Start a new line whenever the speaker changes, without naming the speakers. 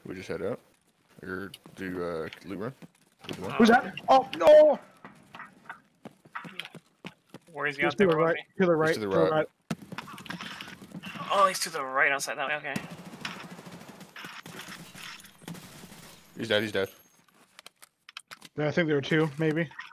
We just head out. Or do loot run.
Who's that? Oh no!
Where is he?
To the right. To the right.
To the right.
Oh, he's to the right outside that way. Okay.
He's dead. He's dead.
Yeah, I think there were two, maybe.